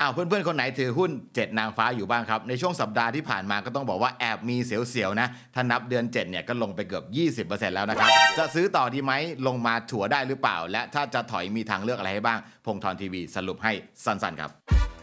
เพื่อนๆคนไหนถือหุ้น7นางฟ้าอยู่บ้างครับในช่วงสัปดาห์ที่ผ่านมาก็ต้องบอกว่าแอบมีเสียวๆนะถ้านับเดือน7เนี่ยก็ลงไปเกือบ 20% แล้วนะครับจะซื้อต่อดีไหมลงมาถัวได้หรือเปล่าและถ้าจะถอยมีทางเลือกอะไรให้บ้างพงธรทีวีสรุปให้สั้นๆครับ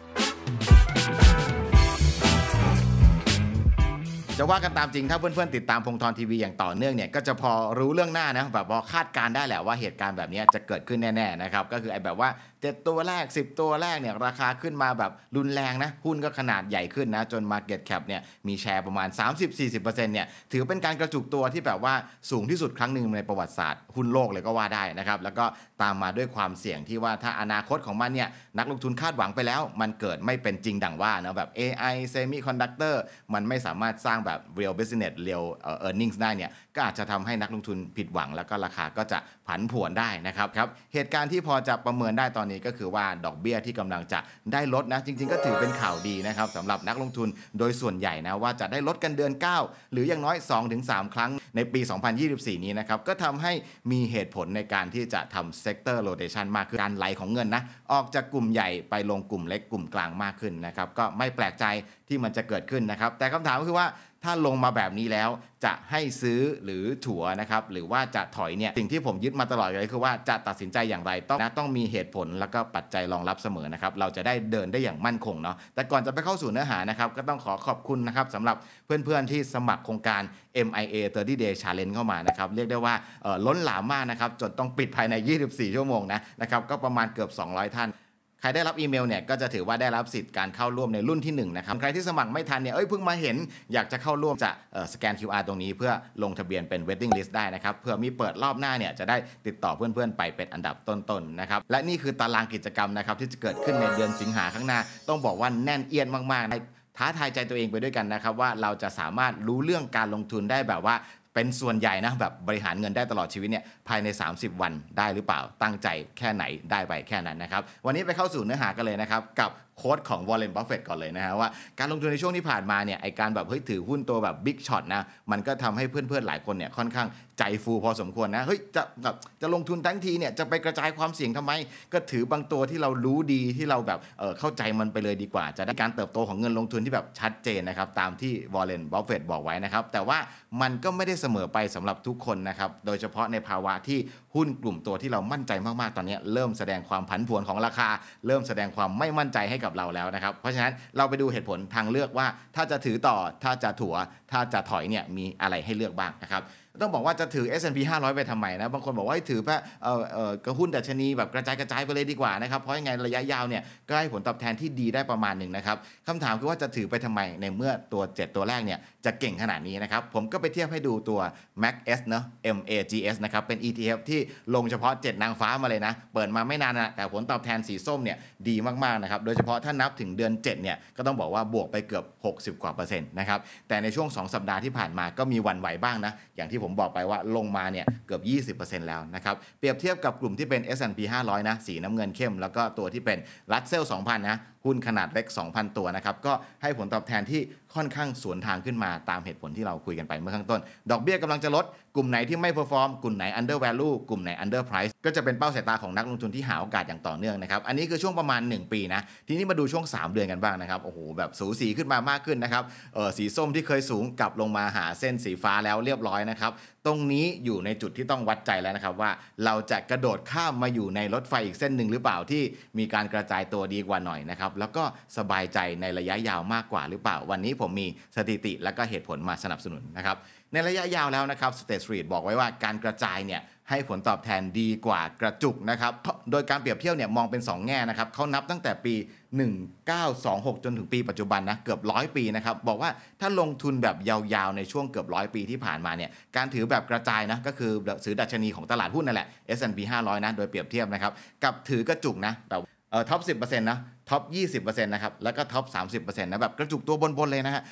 จะว่ากันตามจริงถ้าเพื่อนๆติดตามพงธรทีวีอย่างต่อเนื่องเนี่ยก็จะพอรู้เรื่องหน้านะแบบพอคาดการได้แหละว่าเหตุการณ์แบบนี้จะเกิดขึ้นแน่ๆนะครับก็คือไอ้แบบว่า7ตัวแรก10ตัวแรกเนี่ยราคาขึ้นมาแบบรุนแรงนะหุ้นก็ขนาดใหญ่ขึ้นนะจน Market Cap เนี่ยมีแชร์ประมาณ 30-40% เนี่ยถือเป็นการกระจุกตัวที่แบบว่าสูงที่สุดครั้งหนึ่งในประวัติศาสตร์หุ้นโลกเลยก็ว่าได้นะครับแล้วก็ตามมาด้วยความเสี่ยงที่ว่าถ้าอนาคตของมันเนี่ยนักลงทุนคาดหวังไปแล้วมันเกิดไม่เป็นจริงดังว่านะแบบ AI Semiconductor มันไม่สามารถสร้างแบบ real business real earnings ได้เนี่ยก็อาจจะทำให้นักลงทุนผิดหวังแล้วก็ราคาก็จะผันผวนได้นะครับเหตุการณ์ที่พอจะประเมินได้ตอนนี้ก็คือว่าดอกเบี้ยที่กำลังจะได้ลดนะจริงๆก็ถือเป็นข่าวดีนะครับสำหรับนักลงทุนโดยส่วนใหญ่นะว่าจะได้ลดกันเดือน9หรืออย่างน้อย 2-3 ครั้งในปี 2024 นี้นะครับก็ทำให้มีเหตุผลในการที่จะทำ sector rotation มากขึ้นการไหลของเงินนะออกจากกลุ่มใหญ่ไปลงกลุ่มเล็กกลุ่มกลางมากขึ้นนะครับก็ไม่แปลกใจที่มันจะเกิดขึ้นนะครับแต่คำถามก็คือว่าถ้าลงมาแบบนี้แล้วจะให้ซื้อหรือถัวนะครับหรือว่าจะถอยเนี่ยสิ่งที่ผมยึดมาตลอดเลยคือว่าจะตัดสินใจอย่างไรต้องมีเหตุผลแล้วก็ปัจจัยรองรับเสมอนะครับเราจะได้เดินได้อย่างมั่นคงเนาะแต่ก่อนจะไปเข้าสู่เนื้อหานะครับก็ต้องขอบคุณนะครับสำหรับเพื่อนๆที่สมัครโครงการ MIA 30 Day Challenge เข้ามานะครับเรียกได้ว่าล้นหลามมากนะครับจนต้องปิดภายใน24ชั่วโมงนะครับก็ประมาณเกือบ200ท่านใครได้รับอีเมลเนี่ยก็จะถือว่าได้รับสิทธิ์การเข้าร่วมในรุ่นที่1นะครับใครที่สมัครไม่ทันเนี่ยเพิ่งมาเห็นอยากจะเข้าร่วมจะสแกน QR ตรงนี้เพื่อลงทะเบียนเป็น waiting list ได้นะครับเพื่อมีเปิดรอบหน้าเนี่ยจะได้ติดต่อเพื่อนๆไปเป็นอันดับต้นๆนะครับและนี่คือตารางกิจกรรมนะครับที่จะเกิดขึ้นในเดือนสิงหาข้างหน้าต้องบอกว่าแน่นเอียดมากๆท้าทายใจตัวเองไปด้วยกันนะครับว่าเราจะสามารถรู้เรื่องการลงทุนได้แบบว่าเป็นส่วนใหญ่นะแบบบริหารเงินได้ตลอดชีวิตเนี่ยภายใน30วันได้หรือเปล่าตั้งใจแค่ไหนได้ไปแค่นั้นนะครับวันนี้ไปเข้าสู่เนื้อหากันเลยนะครับกับโค้ดของวอร์เรน บัฟเฟตต์ก่อนเลยนะฮะว่าการลงทุนในช่วงที่ผ่านมาเนี่ยไอการแบบถือหุ้นตัวแบบบิ๊กช็อตนะมันก็ทำให้เพื่อนๆหลายคนเนี่ยค่อนข้างใจฟูพอสมควรนะจะลงทุนทั้งทีเนี่ยจะไปกระจายความเสี่ยงทำไมก็ถือบางตัวที่เรารู้ดีที่เราแบบเข้าใจมันไปเลยดีกว่าจะได้การเติบโตของเงินลงทุนที่แบบชัดเจนนะครับตามที่วอร์เรน บัฟเฟตต์บอกไว้นะครับแต่ว่ามันก็ไม่ได้เสมอไปสำหรับทุกคนนะครับโดยเฉพาะในภาวะที่หุ้นกลุ่มตัวที่เรามั่นใจมากๆตอนนี้เริ่มแสดงความผันผวนของราคาเริ่มแสดงความไม่มั่นใจให้กับเราแล้วนะครับเพราะฉะนั้นเราไปดูเหตุผลทางเลือกว่าถ้าจะถือต่อถ้าจะถัวถ้าจะถอยเนี่ยมีอะไรให้เลือกบ้างนะครับต้องบอกว่าจะถือ S&P 500ไปทำไมนะบางคนบอกว่าให้ถือแค่กระหุ้นดัชนีแบบกระจายไปเลยดีกว่านะครับเพราะยังไงระยะยาวเนี่ยก็ให้ผลตอบแทนที่ดีได้ประมาณหนึ่งนะครับคำถามคือว่าจะถือไปทำไมในเมื่อตัว7ตัวแรกเนี่ยจะเก่งขนาดนี้นะครับผมก็ไปเทียบให้ดูตัว MAGS เนาะ MAGS นะครับเป็น ETF ที่ลงเฉพาะ7นางฟ้ามาเลยนะเปิดมาไม่นานนะแต่ผลตอบแทนสีส้มเนี่ยดีมากๆนะครับโดยเฉพาะถ้านับถึงเดือน7เนี่ยก็ต้องบอกว่าบวกไปเกือบ60กว่า%นะครับแต่ในช่วง2สัปดาห์ที่ผ่านมาก็มีวันไหวบ้างนะอย่างที่ผมบอกไปว่าลงมาเนี่ยเกือบ 20% แล้วนะครับเปรียบเทียบกับกลุ่มที่เป็น S&P 500นะสีน้ำเงินเข้มแล้วก็ตัวที่เป็น Russell 2000นะหุ้นขนาดเล็ก 2,000 ตัวนะครับก็ให้ผลตอบแทนที่ค่อนข้างสวนทางขึ้นมาตามเหตุผลที่เราคุยกันไปเมื่อข้างต้นดอกเบี้ยกำลังจะลดกลุ่มไหนที่ไม่เพอร์ฟอร์มกลุ่มไหน under value กลุ่มไหน under price ก็จะเป็นเป้าสายตาของนักลงทุนที่หาโอกาสอย่างต่อเนื่องนะครับอันนี้คือช่วงประมาณ1ปีนะทีนี้มาดูช่วง3เดือนกันบ้างนะครับโอ้โหแบบสูสีขึ้นมามากขึ้นนะครับสีส้มที่เคยสูงกลับลงมาหาเส้นสีฟ้าแล้วเรียบร้อยนะครับตรงนี้อยู่ในจุดที่ต้องวัดใจแล้วนะครับว่าเราจะกระโดดข้ามมาอยู่ในรถไฟอีกเส้นหนึ่งหรือเปล่าที่มีการกระจายตัวดีกว่าหน่อยนะครับแล้วก็สบายใจในระยะยาวมากกว่าหรือเปล่าวันนี้ผมมีสถิติและก็เหตุผลมาสนับสนุนนะครับในระยะยาวแล้วนะครับ State Street บอกไว้ว่าการกระจายเนี่ยให้ผลตอบแทนดีกว่ากระจุกนะครับโดยการเปรียบเทียบเนี่ยมองเป็น2แง่นะครับเขานับตั้งแต่ปี1926จนถึงปีปัจจุบันนะเกือบ100ปีนะครับบอกว่าถ้าลงทุนแบบยาวๆในช่วงเกือบ100ปีที่ผ่านมาเนี่ยการถือแบบกระจายนะก็คือซื้อดัชนีของตลาดหุ้นนั่นแหละ S&P 500นะโดยเปรียบเทียบนะครับกับถือกระจุกนะแบบท็อป 10% นะท็อป 20% นะครับแล้วก็ท็อป 30% นะแบบกระจุกตัวบนๆเลยนะฮะ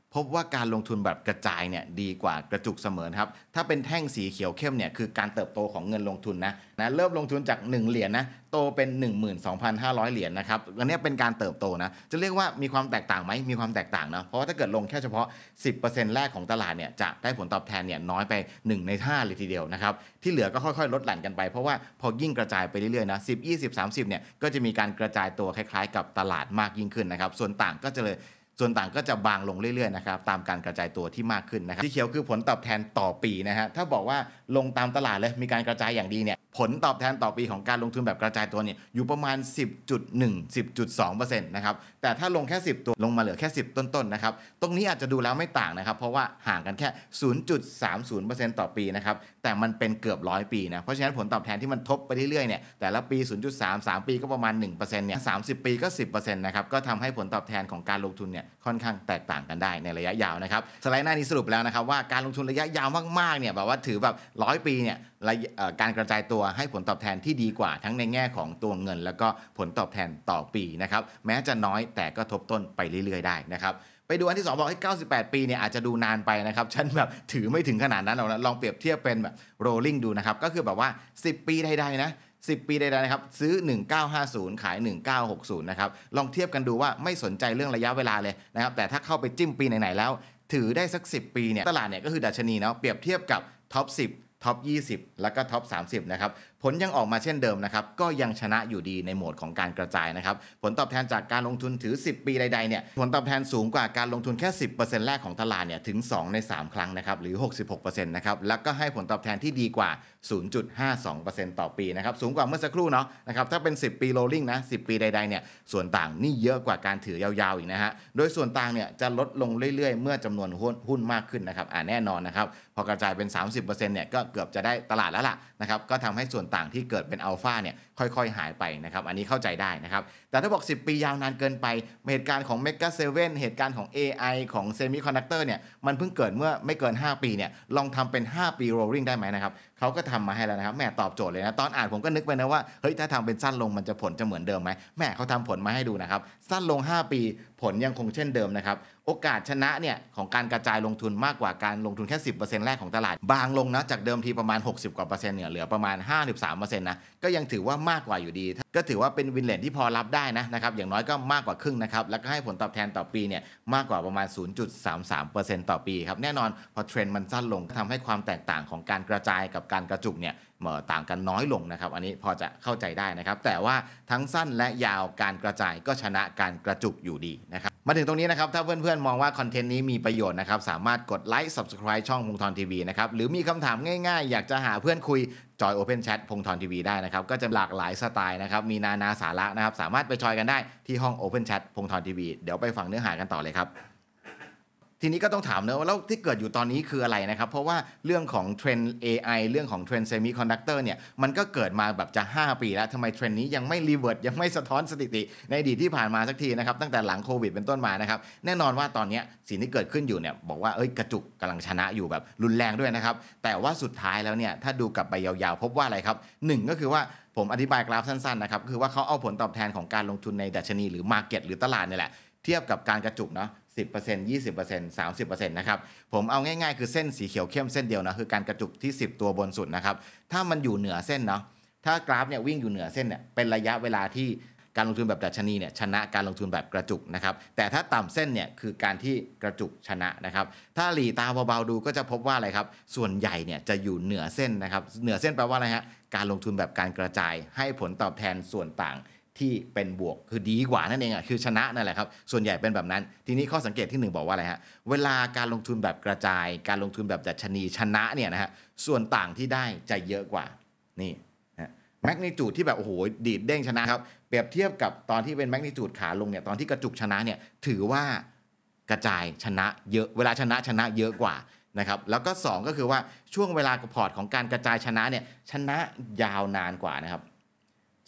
พบว่าการลงทุนแบบกระจายเนี่ยดีกว่ากระจุกเสมอครับถ้าเป็นแท่งสีเขียวเข้มเนี่ยคือการเติบโตของเงินลงทุนนะเริ่มลงทุนจาก1เหรียญนะโตเป็น 12,500 เหรียญนะครับอันนี้เป็นการเติบโตนะจะเรียกว่ามีความแตกต่างไหมมีความแตกต่างนะเพราะว่าถ้าเกิดลงแค่เฉพาะ 10% แรกของตลาดเนี่ยจะได้ผลตอบแทนเนี่ยน้อยไป1ใน5เลยทีเดียวนะครับที่เหลือก็ค่อยๆลดหลั่นกันไปเพราะว่าพอยิ่งกระจายไปเรื่อยๆนะ10 20 30เนี่ยก็จะมีการกระจายตัวคล้ายๆกับตลาดมากยิ่งขึ้นนะครับส่วนต่างก็จะบางลงเรื่อยๆนะครับตามการกระจายตัวที่มากขึ้นนะครับที่เขียวคือผลตอบแทนต่อปีนะฮะถ้าบอกว่าลงตามตลาดเลยมีการกระจายอย่างดีเนี่ยผลตอบแทนต่อปีของการลงทุนแบบกระจายตัวเนี่ยอยู่ประมาณ 10.1 10.2% นะครับแต่ถ้าลงแค่10ตัวลงมาเหลือแค่10ต้นๆนะครับตรงนี้อาจจะดูแล้วไม่ต่างนะครับเพราะว่าห่างกันแค่ 0.30% ต่อปีนะครับแต่มันเป็นเกือบ100ปีนะเพราะฉะนั้นผลตอบแทนที่มันทบไปเรื่อยๆเนี่ยแต่ละปี 0.3 3ปีก็ประมาณ 1% เนี่ย30ปีก็ 10% นะครับก็ทำให้ผลตอบแทนของการลงทุนเนี่ยค่อนข้างแตกต่างกันได้ในระยะยาวนะครับสไลด์หน้านี้สรุปแล้วนะครับว่าการลงทุนระยะยาวมากๆเนี่ยแบบว่าถือแบบ100ปีเนี่ยการกระจายตัวให้ผลตอบแทนที่ดีกว่าทั้งในแง่ของตัวเงินแล้วก็ผลตอบแทนต่อปีนะครับแม้จะน้อยแต่ก็ทบต้นไปเรื่อยๆได้นะครับไปดูอันที่2บอกให้98ปีเนี่ยอาจจะดูนานไปนะครับฉันแบบถือไม่ถึงขนาดนั้นหรอกนะลองเปรียบเทียบเป็นแบบ rolling ดูนะครับก็คือแบบว่า10ปีใดๆนะ10ปีใดๆนะครับซื้อ1950ขาย1960นะครับลองเทียบกันดูว่าไม่สนใจเรื่องระยะเวลาเลยนะครับแต่ถ้าเข้าไปจิ้มปีไหนๆแล้วถือได้สัก10ปีเนี่ยตลาดเนี่ยก็คือดัชนีเนาะเปรียบเทียบกับท็อป10ท็อป20แล้วก็ท็อป30นะครับผลยังออกมาเช่นเดิมนะครับก็ยังชนะอยู่ดีในโหมดของการกระจายนะครับผลตอบแทนจากการลงทุนถือ10ปีใดๆเนี่ยผลตอบแทนสูงกว่าการลงทุนแค่ 10% แรกของตลาดเนี่ยถึง2ใน3ครั้งนะครับหรือ 66% นะครับแล้วก็ให้ผลตอบแทนที่ดีกว่า 0.52% ต่อปีนะครับสูงกว่าเมื่อสักครู่เนาะนะครับถ้าเป็น10ปี rolling นะ10ปีใดๆเนี่ยส่วนต่างนี่เยอะกว่าการถือยาวๆอีกนะฮะโดยส่วนต่างเนี่ยจะลดลงเรื่อยๆเมื่อจำนวนหุ้นมากขึ้นนะครับแน่นอนนะครับพอกระจายเป็น 30% เนี่ยก็เกือบจะได้ตลาดแล้วล่ะนะครับก็ทำให้ส่วนต่างที่เกิดเป็นอัลฟาเนี่ยค่อยๆหายไปนะครับอันนี้เข้าใจได้นะครับแต่ถ้าบอก10ปียาวนานเกินไปเหตุการณ์ของ Mega 7เหตุการณ์ของ AI ของ Semiconductor เนี่ยมันเพิ่งเกิดเมื่อไม่เกิน5ปีเนี่ยลองทำเป็น5ปี rolling ได้ไหมนะครับเขาก็ทำมาให้แล้วนะครับแม่ตอบโจทย์เลยนะตอนอ่านผมก็นึกไปนะว่าเฮ้ยถ้าทำเป็นสั้นลงมันจะผลจะเหมือนเดิมไหมแม่เขาทำผลมาให้ดูนะครับสั้นลง5ปีผลยังคงเช่นเดิมนะครับโอกาสชนะเนี่ยของการกระจายลงทุนมากกว่าการลงทุนแค่ 10% แรกของตลาดบางลงนะจากเดิมทีประมาณ60กว่าเปอร์เซ็นต์เนี่ยเหลือประมาณ 53% นะก็ยังถือว่ามากกว่าอยู่ดีก็ถือว่าเป็นวินเลทที่พอรับได้นะครับอย่างน้อยก็มากกว่าครึ่งนะครับแล้วก็ให้ผลตอบแทนต่อปีเนี่ยมากกว่าประมาณ 0.33% ต่อปีครับแน่นอนพอเทรนด์มันสั้นลงทำให้ความแตกต่างของการกระจายกับการกระจุกเนี่ยต่างกันน้อยลงนะครับอันนี้พอจะเข้าใจได้นะครับแต่ว่าทั้งสั้นและยาวการกระจายก็ชนะการกระจุกอยู่ดีนะครับมาถึงตรงนี้นะครับถ้าเพื่อนๆมองว่าคอนเทนต์นี้มีประโยชน์นะครับสามารถกดไลค์ Subscribe ช่องพงธรทีวีนะครับหรือมีคำถามง่ายๆอยากจะหาเพื่อนคุยจอย Open Chat พงธรทีวีได้นะครับก็จะหลากหลายสไตล์นะครับมีนานาสาระนะครับสามารถไปจอยกันได้ที่ห้อง Open Chat พงธรทีวีเดี๋ยวไปฟังเนื้อหากันต่อเลยครับทีนี้ก็ต้องถามนะว่าแล้วที่เกิดอยู่ตอนนี้คืออะไรนะครับเพราะว่าเรื่องของเทรนด์ AI เรื่องของเทรนด์เซมิคอนดักเตอร์เนี่ยมันก็เกิดมาแบบจะ5ปีแล้วทำไมเทรนด์นี้ยังไม่รีเวิร์สยังไม่สะท้อนสถิติในอดีตที่ผ่านมาสักทีนะครับตั้งแต่หลังโควิดเป็นต้นมานะครับแน่นอนว่าตอนนี้สิ่งที่เกิดขึ้นอยู่เนี่ยบอกว่ากระจุกกำลังชนะอยู่แบบรุนแรงด้วยนะครับแต่ว่าสุดท้ายแล้วเนี่ยถ้าดูกลับไปยาวๆพบว่าอะไรครับ1ก็คือว่าผมอธิบายกราฟสั้นๆนะครับคือว่าเขาเอาผลตอบแทนของการลงทุนในดัชนีหรือ Market หรือตลาดนี่แหละเทียบกับการกระจุกเนาะ10% 20% 30% นะครับผมเอาง่ายๆคือเส้นสีเขียวเข้มเส้นเดียวนะคือการกระจุกที่10ตัวบนสุดนะครับถ้ามันอยู่เหนือเส้นเนาะถ้ากราฟเนี่ยวิ่งอยู่เหนือเส้นเนี่ยเป็นระยะเวลาที่การลงทุนแบบดัชนีเนี่ยชนะการลงทุนแบบกระจุกนะครับแต่ถ้าต่ำเส้นเนี่ยคือการที่กระจุกชนะนะครับถ้าหลีตาเบาๆดูก็จะพบว่าอะไรครับส่วนใหญ่เนี่ยจะอยู่เหนือเส้นนะครับเหนือเส้นแปลว่าอะไรฮะการลงทุนแบบการกระจายให้ผลตอบแทนส่วนต่างที่เป็นบวกคือดีกว่านั่นเองคือชนะนั่นแหละครับส่วนใหญ่เป็นแบบนั้นทีนี้ข้อสังเกตที่1บอกว่าอะไรฮะเวลาการลงทุนแบบกระจายการลงทุนแบบดัชนีชนะเนี่ยนะฮะส่วนต่างที่ได้จะเยอะกว่านี่แมกนิจูดที่แบบโอ้โหดีดเด้งชนะครับเปรียบเทียบกับตอนที่เป็นแมกนิจูดขาลงเนี่ยตอนที่กระจุกชนะเนี่ยถือว่ากระจายชนะเยอะเวลาชนะเยอะกว่านะครับแล้วก็2ก็คือว่าช่วงเวลาพอร์ตของการกระจายชนะเนี่ยชนะยาวนานกว่านะครับช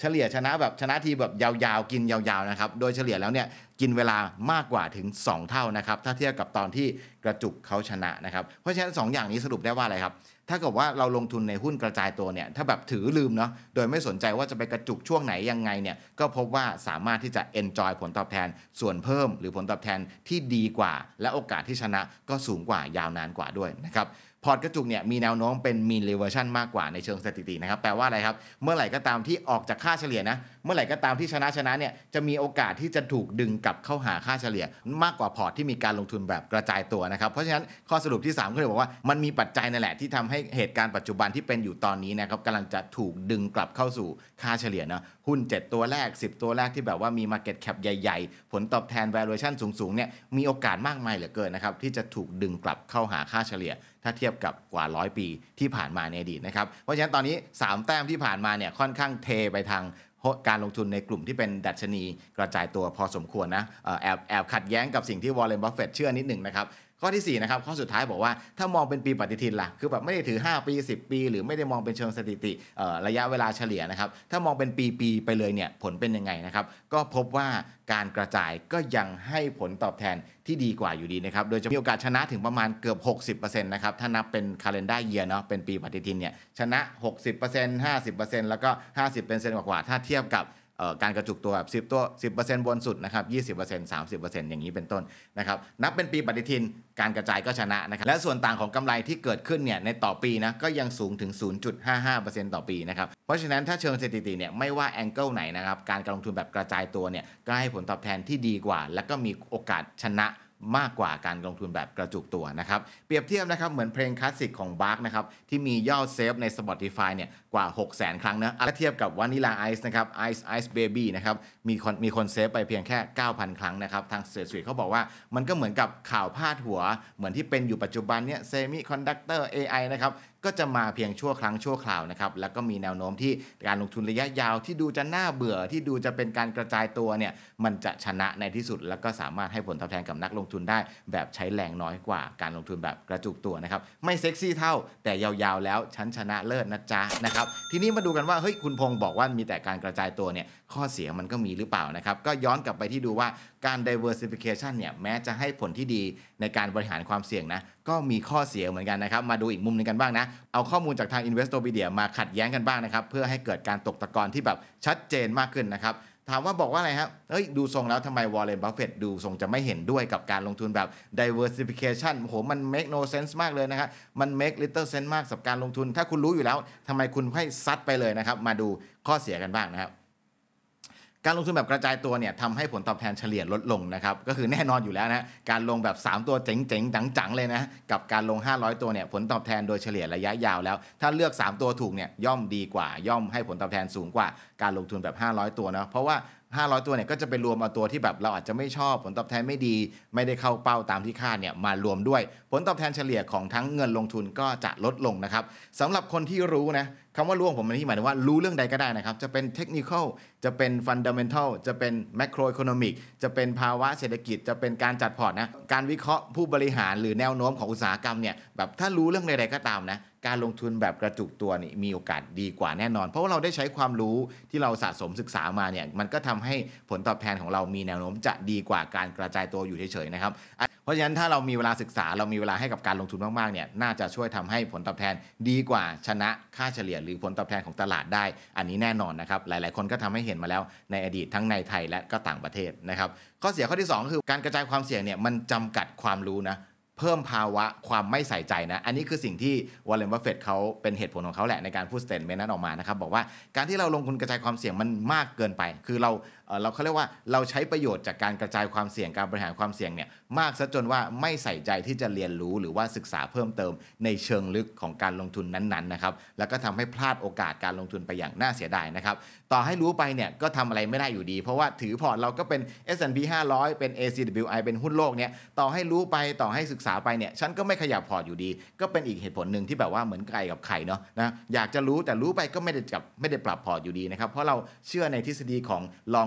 เฉลี่ยชนะแบบชนะทีแบบยาวๆกินยาวๆนะครับโดยเฉลี่ยแล้วเนี่ยกินเวลามากกว่าถึง2เท่านะครับถ้าเทียบกับตอนที่กระจุกเขาชนะนะครับเพราะฉะนั้น2อย่างนี้สรุปได้ว่าอะไรครับถ้าเกิดว่าเราลงทุนในหุ้นกระจายตัวเนี่ยถ้าแบบถือลืมเนาะโดยไม่สนใจว่าจะไปกระจุกช่วงไหนยังไงเนี่ยก็พบว่าสามารถที่จะ enjoy ผลตอบแทนส่วนเพิ่มหรือผลตอบแทนที่ดีกว่าและโอกาสที่ชนะก็สูงกว่ายาวนานกว่าด้วยนะครับพอร์ตกระจุกเนี่ยมีแนวโน้มเป็น mean reversion มากกว่าในเชิงสถิตินะครับแปลว่าอะไรครับเมื่อไหร่ก็ตามที่ออกจากค่าเฉลี่ยนะเมื่อไหร่ก็ตามที่ชนะเนี่ยจะมีโอกาสที่จะถูกดึงกลับเข้าหาค่าเฉลี่ยมากกว่าพอร์ตที่มีการลงทุนแบบกระจายตัวนะครับเพราะฉะนั้นข้อสรุปที่3ก็เลยบอกว่ามันมีปัจจัยนั่นแหละที่ทำให้เหตุการณ์ปัจจุบันที่เป็นอยู่ตอนนี้นะครับกำลังจะถูกดึงกลับเข้าสู่ค่าเฉลี่ยนะหุ้น7ตัวแรก10ตัวแรกที่แบบว่ามี market cap ใหญ่ๆผลตอบแทน valuation สูงๆเนี่ยมีโอกาสมากมายเหลือเกินนะครับที่จะถูกดึงกลับเข้าหาค่าเฉลี่ยถ้าเทียบกับกว่า100ปีที่ผ่านมาในอดีตนะครับเพราะฉะนั้นตอนนี้3แต้มที่ผ่านมาเนี่ยค่อนข้างเทไปทางการลงทุนในกลุ่มที่เป็นดัชนีกระจายตัวพอสมควรนะแอบขัดแย้งกับสิ่งที่วอร์เรน บัฟเฟตต์เชื่อนิดหนึ่งนะครับข้อที่4นะครับข้อสุดท้ายบอกว่าถ้ามองเป็นปีปฏิทินล่ะคือแบบไม่ได้ถือ5ปี10ปีหรือไม่ได้มองเป็นเชิงสถิติระยะเวลาเฉลี่ยนะครับถ้ามองเป็นปีๆไปเลยเนี่ยผลเป็นยังไงนะครับก็พบว่าการกระจายก็ยังให้ผลตอบแทนที่ดีกว่าอยู่ดีนะครับโดยจะมีโอกาสชนะถึงประมาณเกือบ 60% นะครับถ้านับเป็น calendar year เนาะเป็นปีปฏิทินเนี่ยชนะ 60% 50% แล้วก็ 50% กว่าถ้าเทียบกับการกระจุกตัวแบบ10ตัว 10% บนสุดนะครับ 20% 30% อย่างนี้เป็นต้นนะครับนับเป็นปีปฏิทินการกระจายก็ชนะนะครับและส่วนต่างของกำไรที่เกิดขึ้นเนี่ยในต่อปีนะก็ยังสูงถึง 0.55% ต่อปีนะครับเพราะฉะนั้นถ้าเชิงสถิติเนี่ยไม่ว่าแองเกิลไหนนะครับการลงทุนแบบกระจายตัวเนี่ยก็ให้ผลตอบแทนที่ดีกว่าและก็มีโอกาสชนะมากกว่าการลงทุนแบบกระจุกตัวนะครับเปรียบเทียบนะครับเหมือนเพลงคลาสสิกของบาร์กนะครับที่มียอดเซฟใน Spotify เนี่ยกว่า 600,000 ครั้งนะถ้าเทียบกับ Vanilla Ice นะครับ Ice Baby นะครับมีคนเซฟไปเพียงแค่ 9,000 ครั้งนะครับทางเศรษฐศเขาบอกว่ามันก็เหมือนกับข่าวพาดหัวเหมือนที่เป็นอยู่ปัจจุบันเนี่ย Semiconductor AI นะครับก็จะมาเพียงชั่วครั้งชั่วคราวนะครับแล้วก็มีแนวโน้มที่การลงทุนระยะยาวที่ดูจะน่าเบื่อที่ดูจะเป็นการกระจายตัวเนี่ยมันจะชนะในที่สุดแล้วก็สามารถให้ผลตอบแทนกับนักลงทุนได้แบบใช้แรงน้อยกว่าการลงทุนแบบกระจุกตัวนะครับไม่เซ็กซี่เท่าแต่ยาวๆแล้วฉันชนะเลิศนะจ๊ะนะครับทีนี้มาดูกันว่าเฮ้ยคุณพงศ์บอกว่ามีแต่การกระจายตัวเนี่ยข้อเสียมันก็มีหรือเปล่านะครับก็ย้อนกลับไปที่ดูว่าการ diversification เนี่ยแม้จะให้ผลที่ดีในการบริหารความเสี่ยงนะก็มีข้อเสียเหมือนกันนะครับมาดูอีกมุมนึงกันบ้างนะเอาข้อมูลจากทาง Investopedia มาขัดแย้งกันบ้างนะครับเพื่อให้เกิดการตกตะกอนที่แบบชัดเจนมากขึ้นนะครับถามว่าบอกว่าอะไรครับดูทรงแล้วทำไมวอร์เรน บัฟเฟตต์ดูทรงจะไม่เห็นด้วยกับการลงทุนแบบ diversification โอ้โหมัน make no sense มากเลยนะครับมัน make little sense มากกับการลงทุนถ้าคุณรู้อยู่แล้วทำไมคุณให้ซัดไปเลยนะครับมาดูข้อเสียกันบ้างนะครับการลงทุนแบบกระจายตัวเนี่ยทำให้ผลตอบแทนเฉลี่ยลดลงนะครับก็คือแน่นอนอยู่แล้วนะการลงแบบ3ตัวเจ๋งๆจังๆเลยนะกับการลง500ตัวเนี่ยผลตอบแทนโดยเฉลี่ยระยะยาวแล้วถ้าเลือก3ตัวถูกเนี่ยย่อมดีกว่าย่อมให้ผลตอบแทนสูงกว่าการลงทุนแบบ500ตัวนะเพราะว่า500ตัวเนี่ยก็จะไปรวมเอาตัวที่แบบเราอาจจะไม่ชอบผลตอบแทนไม่ดีไม่ได้เข้าเป้าตามที่คาดเนี่ยมารวมด้วยผลตอบแทนเฉลี่ยของทั้งเงินลงทุนก็จะลดลงนะครับสำหรับคนที่รู้นะคำว่ารู้ของผมในที่หมายถึงว่ารู้เรื่องใดก็ได้นะครับจะเป็นเทคนิคอลจะเป็นฟันดัมเมนทัลจะเป็นแมคโครอีโคโนมิกจะเป็นภาวะเศรษฐกิจจะเป็นการจัดพอร์ตนะการวิเคราะห์ผู้บริหารหรือแนวโน้มของอุตสาหกรรมเนี่ยแบบถ้ารู้เรื่องใดๆก็ตามนะการลงทุนแบบกระจุกตัวนี่มีโอกาสดีกว่าแน่นอนเพราะว่าเราได้ใช้ความรู้ที่เราสะสมศึกษามาเนี่ยมันก็ทำให้ผลตอบแทนของเรามีแนวโน้มจะดีกว่าการกระจายตัวอยู่เฉยๆนะครับเพราะฉะนั้นถ้าเรามีเวลาศึกษาเรามีเวลาให้กับการลงทุนมากๆเนี่ยน่าจะช่วยทำให้ผลตอบแทนดีกว่าชนะค่าเฉลี่ยหรือผลตอบแทนของตลาดได้อันนี้แน่นอนนะครับหลายๆคนก็ทำให้เห็นมาแล้วในอดีตทั้งในไทยและก็ต่างประเทศนะครับข้อเสียข้อที่2คือการกระจายความเสี่ยงเนี่ยมันจำกัดความรู้นะเพิ่มภาวะความไม่ใส่ใจนะอันนี้คือสิ่งที่วอร์เรน บัฟเฟตต์เขาเป็นเหตุผลของเขาแหละในการพูดสเตทเมนต์นั้นออกมานะครับบอกว่าการที่เราลงทุนกระจายความเสี่ยงมันมากเกินไปคือเราเขาเรียกว่าเราใช้ประโยชน์จากการกระจายความเสี่ยงการบริหารความเสี่ยงเนี่ยมากซะจนว่าไม่ใส่ใจที่จะเรียนรู้หรือว่าศึกษาเพิ่มเติมในเชิงลึกของการลงทุนนั้นๆนะครับแล้วก็ทำให้พลาดโอกาสการลงทุนไปอย่างน่าเสียดายนะครับต่อให้รู้ไปเนี่ยก็ทำอะไรไม่ได้อยู่ดีเพราะว่าถือพอร์ตเราก็เป็น S&P 500เป็น ACWI เป็นหุ้นโลกเนี่ยต่อให้รู้ไปต่อให้ศึกษาไปเนี่ยฉันก็ไม่ขยับพอร์ตอยู่ดีก็เป็นอีกเหตุผลหนึ่งที่แบบว่าเหมือนไก่กับไข่เนาะนะอยากจะรู้แต่รู้ไปก็ไม่ได้ปรับพอร์ตอยู่ดีนะครับเพราะเราเชื่อในทฤษฎีของ long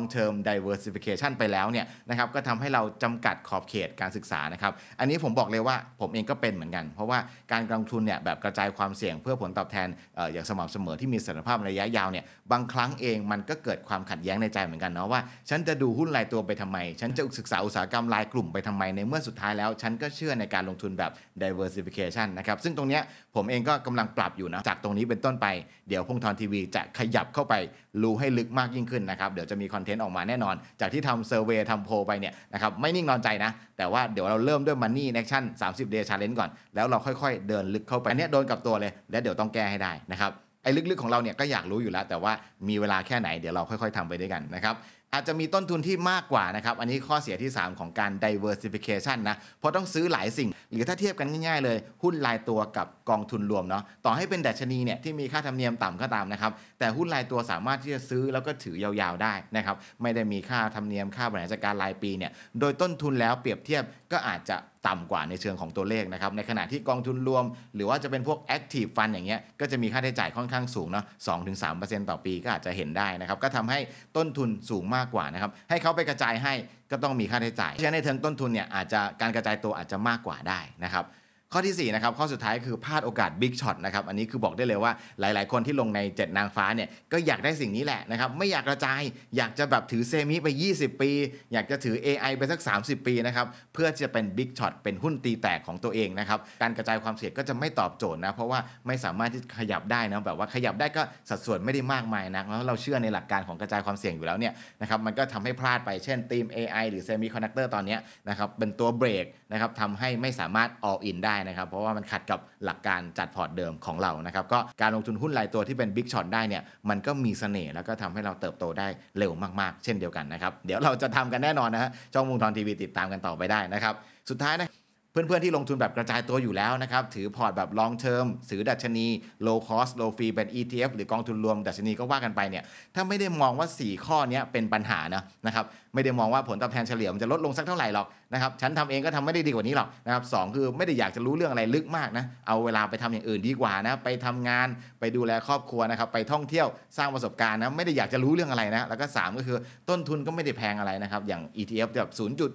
long term diversification ไปแล้วเนี่ยนะครับก็ทำให้เราจำกัดขอบเขตการศึกษานะครับอันนี้ผมบอกเลยว่าผมเองก็เป็นเหมือนกันเพราะว่าการลงทุนเนี่ยแบบกระจายความเสี่ยงเพื่อผลตอบแทนอย่างสม่ำเสมอที่มีเสถียรภาพระยะยาวเนี่ยบางครั้งเองมันก็เกิดความขัดแย้งในใจเหมือนกันเนาะว่าฉันจะดูหุ้นรายตัวไปทำไมฉันจะศึกษาอุตสาหกรรมรายกลุ่มไปทำไมในเมื่อสุดท้ายแล้วฉันก็เชื่อในการลงทุนแบบ diversification นะครับซึ่งตรงเนี้ยผมเองก็กำลังปรับอยู่นะจากตรงนี้เป็นต้นไปเดี๋ยวพงธรทีวีจะขยับเข้าไปรู้ให้ลึกมากยิ่งขึ้นนะครับเดี๋ยวจะมีคอนเทนต์ออกมาแน่นอนจากที่ทำเซอร์เวย์ทำโพลไปเนี่ยนะครับไม่นิ่งนอนใจนะแต่ว่าเดี๋ยวเราเริ่มด้วย Money in Action 30 Day Challenge ก่อนแล้วเราค่อยๆเดินลึกเข้าไปอันนี้โดนกับตัวเลยและเดี๋ยวต้องแก้ให้ได้นะครับไอ้ลึกๆของเราเนี่ยก็อยากรู้อยู่แล้วแต่ว่ามีเวลาแค่ไหนเดี๋ยวเราค่อยๆทำไปด้วยกันนะครับอาจจะมีต้นทุนที่มากกว่านะครับอันนี้ข้อเสียที่3ของการ diversification นะเพราะต้องซื้อหลายสิ่งหรือถ้าเทียบกันง่ายๆเลยหุ้นรายตัวกับกองทุนรวมเนาะต่อให้เป็นดัชนีเนี่ยที่มีค่าธรรมเนียมต่ำก็ตามนะครับแต่หุ้นรายตัวสามารถที่จะซื้อแล้วก็ถือยาวๆได้นะครับไม่ได้มีค่าธรรมเนียมค่าบริหารจัดการรายปีเนี่ยโดยต้นทุนแล้วเปรียบเทียบก็อาจจะต่ำกว่าในเชิงของตัวเลขนะครับในขณะที่กองทุนรวมหรือว่าจะเป็นพวก Active Fund อย่างเงี้ยก็จะมีค่าใช้จ่ายค่อนข้างสูงเนาะ 2-3% ต่อปีก็อาจจะเห็นได้นะครับก็ทำให้ต้นทุนสูงมากกว่านะครับให้เขาไปกระจายให้ก็ต้องมีค่าใช้จ่ายเพราะฉะนั้นในเชิงต้นทุนเนี่ยอาจจะการกระจายตัวอาจจะมากกว่าได้นะครับข้อที่4นะครับข้อสุดท้ายคือพลาดโอกาส Big Shot นะครับอันนี้คือบอกได้เลยว่าหลายๆคนที่ลงใน7นางฟ้าเนี่ยก็อยากได้สิ่งนี้แหละนะครับไม่อยากกระจายอยากจะแบบถือเซมิไป20ปีอยากจะถือ AI ไปสัก30ปีนะครับเพื่อจะเป็น Big Shot เป็นหุ้นตีแตกของตัวเองนะครับการกระจายความเสี่ยงก็จะไม่ตอบโจทย์นะเพราะว่าไม่สามารถที่ขยับได้นะแบบว่าขยับได้ก็สัดส่วนไม่ได้มากมายนักแล้วเราเชื่อในหลักการของกระจายความเสี่ยงอยู่แล้วเนี่ยนะครับมันก็ทำให้พลาดไปเช่นทีม AI หรือ Semiconductor ตอนนี้นะครับเป็นตัวเบรกนะครับทำให้ไม่สามารถ all in ได้นะครับเพราะว่ามันขัดกับหลักการจัดพอร์ตเดิมของเรานะครับก็การลงทุนหุ้นรายตัวที่เป็น Big Shot ได้เนี่ยมันก็มีเสน่ห์แล้วก็ทำให้เราเติบโตได้เร็วมากๆเช่นเดียวกันนะครับเดี๋ยวเราจะทำกันแน่นอนนะฮะช่องวงธรทีวีติดตามกันต่อไปได้นะครับสุดท้ายนะเพื่อนๆที่ลงทุนแบบกระจายตัวอยู่แล้วนะครับถือพอร์ตแบบ long term ถือดัชนี low cost low fee เป็น ETF หรือกองทุนรวมดัชนีก็ว่ากันไปเนี่ยถ้าไม่ได้มองว่า4ข้อนี้เป็นปัญหานะครับไม่ได้มองว่าผลตอบแทนเฉลี่ยมันจะลดลงสักเท่าไหร่หรอกนะครับฉันทำเองก็ทำไม่ได้ดีกว่านี้หรอกนะครับ2คือไม่ได้อยากจะรู้เรื่องอะไรลึกมากนะเอาเวลาไปทำอย่างอื่นดีกว่านะไปทำงานไปดูแลครอบครัวนะครับไปท่องเที่ยวสร้างประสบการณ์นะไม่ได้อยากจะรู้เรื่องอะไรนะแล้วก็3ก็คือต้นทุนก็ไม่ได้แพงอะไรนะครับอย่าง ETF แบบ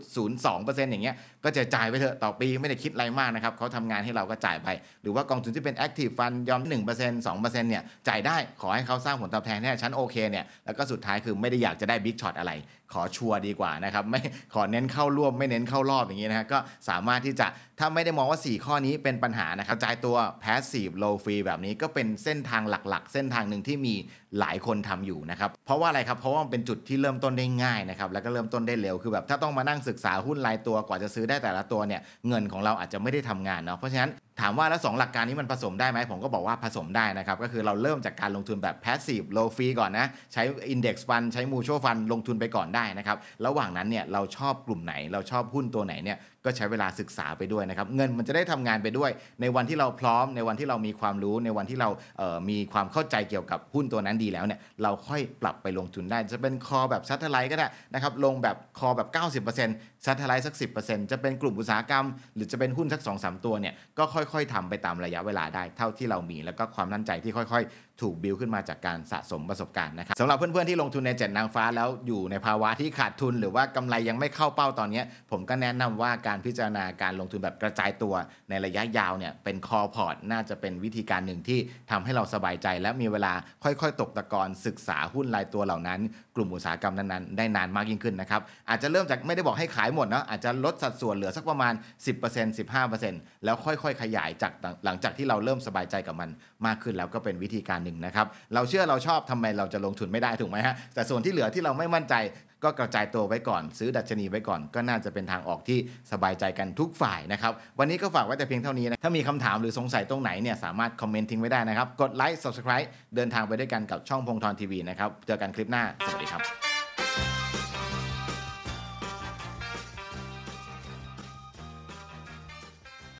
0.02% อย่างเงี้ยก็จะจ่ายไปเถอะต่อปีไม่ได้คิดอะไรมากนะครับเขาทำงานให้เราก็จ่ายไปหรือว่ากองทุนที่เป็น Active Fund ยอม 1% 2% เนี่ยจ่ายได้ขอให้เขาสร้างผลตอบแทนให้ฉันโอเคเนี่ยแล้วก็สุดท้ายคือไม่ได้อยากจะได้ Big Shot อะไรขอชัวร์ดีกว่านะครับไม่ขอเน้นเข้าร่วมไม่เน้นเข้ารอบอย่างนี้นะฮะก็สามารถที่จะถ้าไม่ได้มองว่า4ข้อนี้เป็นปัญหานะครับกระจายตัว Passive Low Fee แบบนี้ก็เป็นเส้นทางหลักๆเส้นทางหนึ่งที่มีหลายคนทำอยู่นะครับเพราะว่าอะไรครับเพราะว่ามันเป็นจุดที่เริ่มต้นได้ง่ายนะครับแล้วก็เริ่มต้นได้เร็วคือแบบถ้าต้องมานั่งศึกษาหุ้นรายตัวกว่าจะซื้อได้แต่ละตัวเนี่ยเงินของเราอาจจะไม่ได้ทำงานเนาะเพราะฉะนั้นถามว่าแล้ว2หลักการนี้มันผสมได้ไหมผมก็บอกว่าผสมได้นะครับก็คือเราเริ่มจากการลงทุนแบบ Passive Low Fee ก่อนนะใช้ Index Fund ใช้ Mutual Fund ลงทุนไปก่อนได้นะครับระหว่างนั้นเนี่ยเราชอบกลุ่มไหนเราชอบหุ้นตัวไหนเนี่ยก็ใช้เวลาศึกษาไปด้วยนะครับเงินมันจะได้ทำงานไปด้วยในวันที่เราพร้อมในวันที่เรามีความรู้ในวันที่เรามีความเข้าใจเกี่ยวกับหุ้นตัวนั้นดีแล้วเนี่ยเราค่อยปรับไปลงทุนได้จะเป็นคอแบบซัตเทอร์ไลท์ก็ได้นะครับลงแบบคอแบบ 90% ซัตเทอร์ไลท์สัก 10% จะเป็นกลุ่มอุตสาหกรรมหรือจะเป็นหุ้นสัก 2-3 ตัวเนี่ยก็ค่อยๆทำไปตามระยะเวลาได้เท่าที่เรามีแล้วก็ความมั่นใจที่ค่อยๆถูกบิลขึ้นมาจากการสะสมประสบการณ์นะครับสำหรับเพื่อนๆที่ลงทุนใน7นางฟ้าแล้วอยู่ในภาวะที่ขาดทุนหรือว่ากำไรยังไม่เข้าเป้าตอนนี้ผมก็แนะนำว่าการพิจารณาการลงทุนแบบกระจายตัวในระยะยาวเนี่ยเป็นคอพอร์ตน่าจะเป็นวิธีการหนึ่งที่ทำให้เราสบายใจและมีเวลาค่อยๆตกตะกอนศึกษาหุ้นรายตัวเหล่านั้นกลุ่มอุตสาหกรรมนั้นๆได้นานมากยิ่งขึ้นนะครับอาจจะเริ่มจากไม่ได้บอกให้ขายหมดนะอาจจะลดสัดส่วนเหลือสักประมาณ 10% 15% แล้วค่อยๆขยายจากหลังจากที่เราเริ่มสบายใจกับมันมากขึ้นแล้วก็เป็นวิธีการหนึ่งนะครับเราเชื่อเราชอบทำไมเราจะลงทุนไม่ได้ถูกไหมฮะแต่ส่วนที่เหลือที่เราไม่มั่นใจก็กระจายตัวไว้ก่อนซื้อดัชนีไว้ก่อนก็น่าจะเป็นทางออกที่สบายใจกันทุกฝ่ายนะครับวันนี้ก็ฝากไว้แต่เพียงเท่านี้นะถ้ามีคำถามหรือสงสัยตรงไหนเนี่ยสามารถคอมเมนต์ทิ้งไว้ได้นะครับกดไลค์ Subscribe เดินทางไปด้วยกันกับช่องพงธรทีวีนะครับเจอกันคลิปหน้าสวัสดีครับ